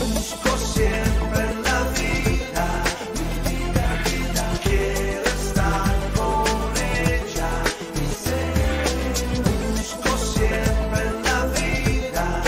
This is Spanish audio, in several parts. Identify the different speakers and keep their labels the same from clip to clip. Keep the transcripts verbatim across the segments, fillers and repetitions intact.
Speaker 1: Busco siempre en la vida, quiero estar con ella. Busco siempre en la vida,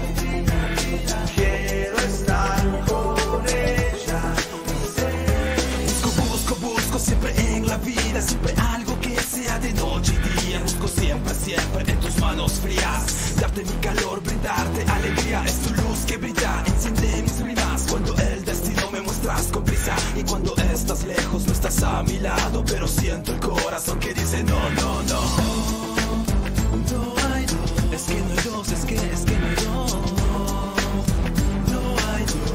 Speaker 1: quiero estar con ella.
Speaker 2: Busco, busco, busco siempre en la vida, siempre algo que sea de noche y día. Busco siempre, siempre en tus manos frías, darte mi calor, brindarte alegría. Es tu luz que brilla, enciende mis rimas cuando el destino me muestras con prisa. Y cuando estás lejos no estás a mi lado, pero siento el corazón que dice no, no, no. No hay dos, es que no hay dos, es que, es que no hay dos. No hay dos.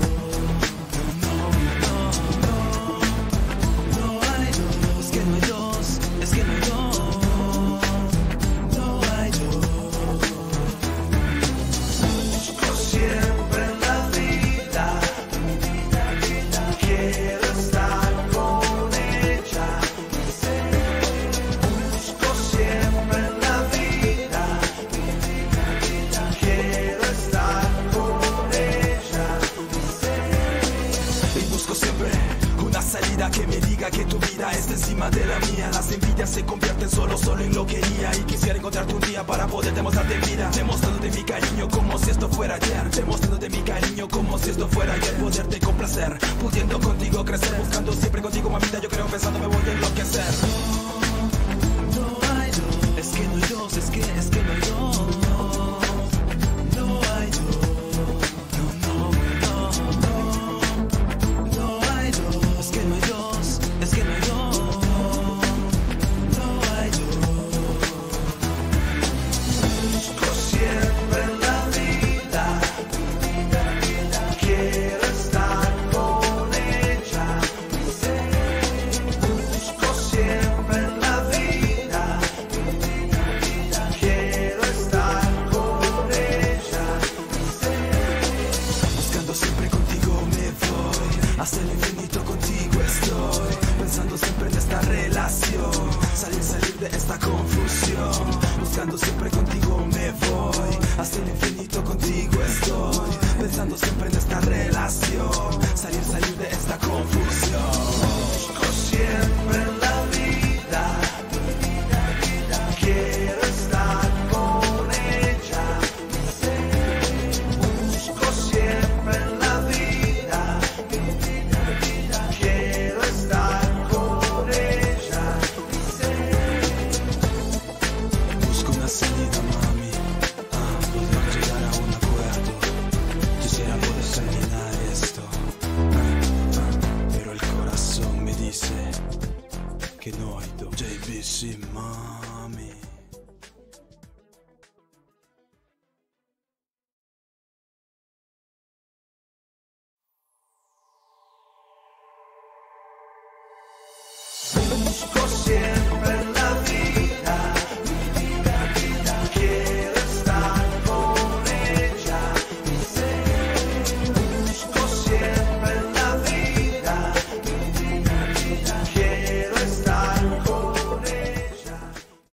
Speaker 2: Es que no hay dos, es que no hay dos, no hay dos.
Speaker 1: Busco siempre en la vida, quiero estar con ella. Busco siempre en la vida, quiero estar con ella.
Speaker 2: Y busco siempre una salida que me diga que tu vida está encima de la mía. Las envidias se convierten solo, solo en loquería. Y quisiera encontrarte un día para poder demostrarte vida, demostrándote mi cariño como si esto fuera ayer, demostrándote mi cariño como si esto fuera ayer. Poderte complacer, pudiendo contigo crecer, buscando siempre contigo mamita. Yo creo pensando me voy a enloquecer. No hay dos, es que no hay dos, es que, es que no hay dos. No hay dos. No, no, no, no. No hay dos, es que no hay dos, es que no hay dos. No hay dos.
Speaker 1: Busco siempre en la vida, quiero estar con ella. Busco siempre en la vida, quiero estar con ella.
Speaker 2: Buscando siempre contigo me voy, hasta el infinito contigo estoy, pensando siempre en esta relación, salir, salir de esta confusión. Buscando siempre contigo me voy, hasta el infinito contigo estoy, pensando siempre en esta relación, salir, salir de esta confusión.
Speaker 1: Busco siempre en la vida, quiero estar con ella. Busco siempre en la vida, quiero estar con ella.
Speaker 2: Busco una salida, mami, ah, poder llegar a un acuerdo. Quisiera poder terminar esto, ah, ah, pero el corazón me dice que no hay dos. J B C, mami.
Speaker 1: Busco siempre